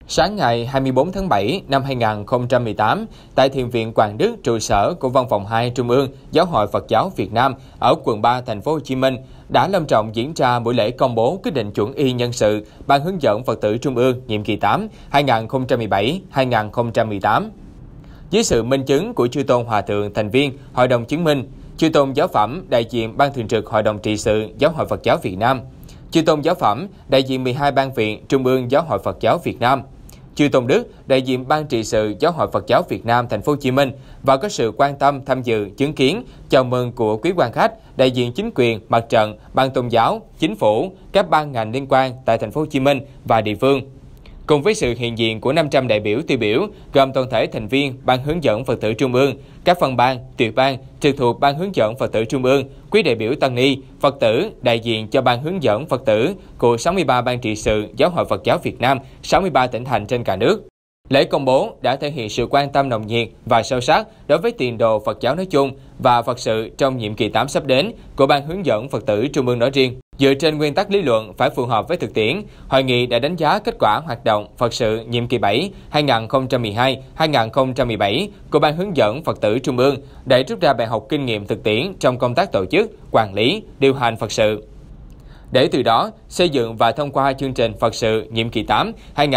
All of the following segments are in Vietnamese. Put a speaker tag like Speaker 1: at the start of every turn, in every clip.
Speaker 1: Sáng ngày 24 tháng 7 năm 2018, tại Thiền viện Quảng Đức, trụ sở của Văn phòng 2 Trung ương Giáo hội Phật giáo Việt Nam ở quận 3, thành phố Hồ Chí Minh đã long trọng diễn ra buổi lễ công bố quyết định chuẩn y nhân sự Ban hướng dẫn Phật tử Trung ương nhiệm kỳ 8 2017-2018. Dưới sự minh chứng của chư tôn hòa thượng thành viên Hội đồng chứng minh, chư tôn giáo phẩm đại diện Ban thường trực Hội đồng trị sự Giáo hội Phật giáo Việt Nam, chư tôn giáo phẩm đại diện 12 ban viện Trung ương Giáo hội Phật giáo Việt Nam, chư tôn đức đại diện Ban trị sự Giáo hội Phật giáo Việt Nam thành phố Hồ Chí Minh và có sự quan tâm tham dự chứng kiến chào mừng của quý quan khách đại diện chính quyền, mặt trận, ban tôn giáo, chính phủ, các ban ngành liên quan tại thành phố Hồ Chí Minh và địa phương. Cùng với sự hiện diện của 500 đại biểu tiêu biểu gồm toàn thể thành viên Ban hướng dẫn Phật tử Trung ương, các phân ban, tuyệt ban trực thuộc Ban hướng dẫn Phật tử Trung ương, quý đại biểu tăng ni, Phật tử đại diện cho Ban hướng dẫn Phật tử của 63 ban trị sự Giáo hội Phật giáo Việt Nam, 63 tỉnh thành trên cả nước. Lễ công bố đã thể hiện sự quan tâm nồng nhiệt và sâu sắc đối với tiền đồ Phật giáo nói chung và Phật sự trong nhiệm kỳ 8 sắp đến của Ban hướng dẫn Phật tử Trung ương nói riêng. Dựa trên nguyên tắc lý luận phải phù hợp với thực tiễn, hội nghị đã đánh giá kết quả hoạt động Phật sự nhiệm kỳ 7 2012-2017 của Ban hướng dẫn Phật tử Trung ương để rút ra bài học kinh nghiệm thực tiễn trong công tác tổ chức, quản lý, điều hành Phật sự. Để từ đó xây dựng và thông qua chương trình Phật sự nhiệm kỳ 8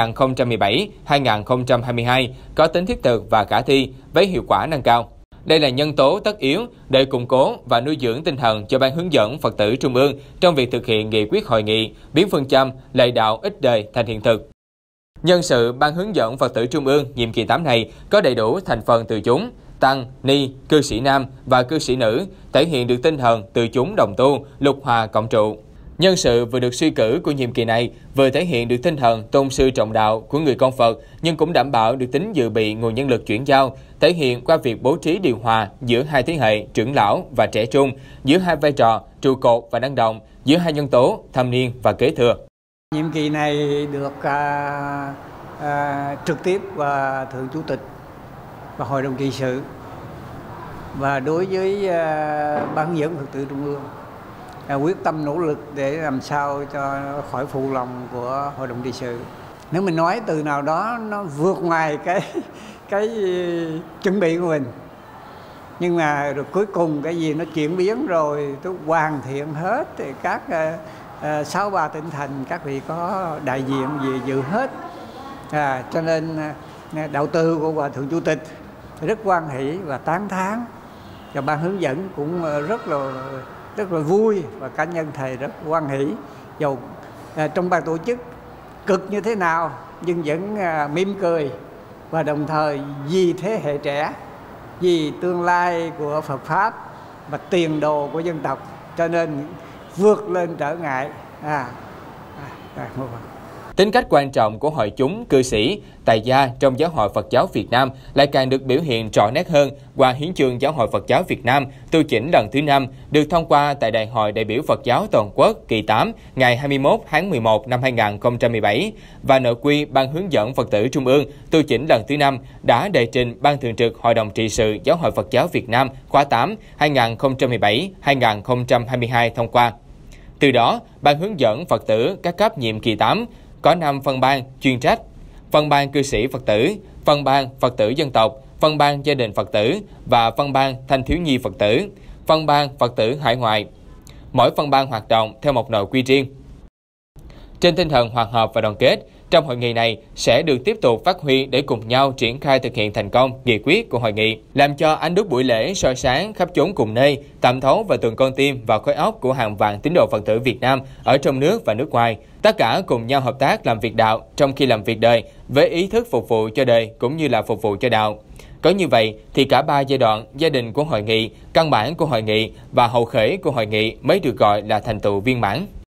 Speaker 1: 2017-2022 có tính thiết thực và khả thi với hiệu quả nâng cao. Đây là nhân tố tất yếu để củng cố và nuôi dưỡng tinh thần cho Ban hướng dẫn Phật tử Trung ương trong việc thực hiện nghị quyết hội nghị, biến phương châm lệ đạo ít đời thành hiện thực. Nhân sự Ban hướng dẫn Phật tử Trung ương nhiệm kỳ 8 này có đầy đủ thành phần từ chúng, tăng, ni, cư sĩ nam và cư sĩ nữ, thể hiện được tinh thần từ chúng đồng tu, lục hòa cộng trụ. Nhân sự vừa được suy cử của nhiệm kỳ này vừa thể hiện được tinh thần tôn sư trọng đạo của người con Phật, nhưng cũng đảm bảo được tính dự bị nguồn nhân lực chuyển giao, thể hiện qua việc bố trí điều hòa giữa hai thế hệ trưởng lão và trẻ trung, giữa hai vai trò trụ cột và năng động, giữa hai nhân tố thâm niên và kế thừa.
Speaker 2: Nhiệm kỳ này được trực tiếp và Thượng Chủ tịch và Hội đồng trị sự, và đối với Ban hướng dẫn Phật tử Trung ương quyết tâm nỗ lực để làm sao cho khỏi phụ lòng của Hội đồng trị sự. Nếu mình nói từ nào đó nó vượt ngoài cái chuẩn bị của mình, nhưng mà rồi cuối cùng cái gì nó chuyển biến rồi tôi hoàn thiện hết thì các 63 tỉnh thành các vị có đại diện gì dự hết, cho nên đạo tư của Hòa Thượng Chủ tịch rất hoan hỷ và tán thán, và Ban hướng dẫn cũng rất là vui, và cá nhân thầy rất hoan hỷ. Dầu trong ban tổ chức cực như thế nào nhưng vẫn mỉm cười, và đồng thời vì thế hệ trẻ, vì tương lai của Phật Pháp và tiền đồ của dân tộc, cho nên vượt lên trở ngại.
Speaker 1: Tính cách quan trọng của hội chúng cư sĩ, tài gia trong Giáo hội Phật giáo Việt Nam lại càng được biểu hiện rõ nét hơn qua Hiến chương Giáo hội Phật giáo Việt Nam tu chỉnh lần thứ 5 được thông qua tại Đại hội đại biểu Phật giáo toàn quốc kỳ 8 ngày 21 tháng 11 năm 2017 và nội quy Ban hướng dẫn Phật tử Trung ương tu chỉnh lần thứ 5 đã đề trình Ban thường trực Hội đồng trị sự Giáo hội Phật giáo Việt Nam khóa 8 2017-2022 thông qua. Từ đó, Ban hướng dẫn Phật tử các cấp nhiệm kỳ 8 có 5 phân ban chuyên trách: phân ban cư sĩ Phật tử, phân ban Phật tử dân tộc, phân ban gia đình Phật tử và phân ban thanh thiếu nhi Phật tử, phân ban Phật tử hải ngoại. Mỗi phân ban hoạt động theo một nội quy riêng. Trên tinh thần hòa hợp và đoàn kết, trong hội nghị này sẽ được tiếp tục phát huy để cùng nhau triển khai thực hiện thành công nghị quyết của hội nghị, làm cho ánh đuốc buổi lễ soi sáng khắp chốn cùng nơi, thẩm thấu vào từng con tim và khối óc của hàng vạn tín đồ Phật tử Việt Nam ở trong nước và nước ngoài. Tất cả cùng nhau hợp tác làm việc đạo trong khi làm việc đời, với ý thức phục vụ cho đời cũng như là phục vụ cho đạo. Có như vậy thì cả 3 giai đoạn gia đình của hội nghị, căn bản của hội nghị và hậu khởi của hội nghị mới được gọi là thành tựu viên mãn.